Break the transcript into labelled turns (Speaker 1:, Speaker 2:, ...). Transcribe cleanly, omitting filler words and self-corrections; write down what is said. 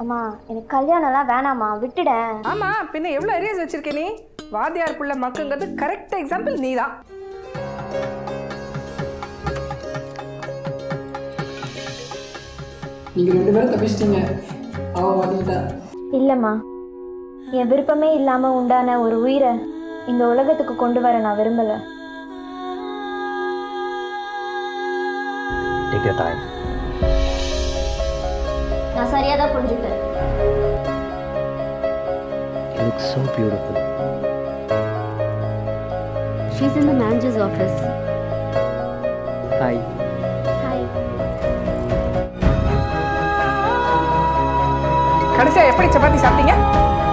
Speaker 1: அம்மா எனக்கு கல்யாணம்லாம் வேணாம்மா, விட்டுடேன்.
Speaker 2: ஆமா, பின்ன எவ்வளவு அரியர்ஸ் வச்சிருக்க நீ? வாத்தியார் புள்ள மக்குங்கிறது கரெக்ட் எக்ஸாம்பிள் நீதான்.
Speaker 3: நீங்க 2 பேரும் தப்பிச்சிட்டீங்க. அவ மாட்டிக்கிட்டா.
Speaker 1: இல்லம்மா, என் விருப்பமே இல்லாம உண்டான ஒரு உயிரை இந்த உலகத்துக்கு கொண்டு வர நான் விரும்பல.
Speaker 4: Take your time.
Speaker 1: நான் சரியா தான் புரிஞ்சுக்கிறேன்.
Speaker 4: You look so beautiful.
Speaker 5: She's in the manager's office.
Speaker 4: Hi.
Speaker 1: Hi.
Speaker 2: கடைசியா எப்படி சப்பாத்தி சாப்பிட்டீங்க?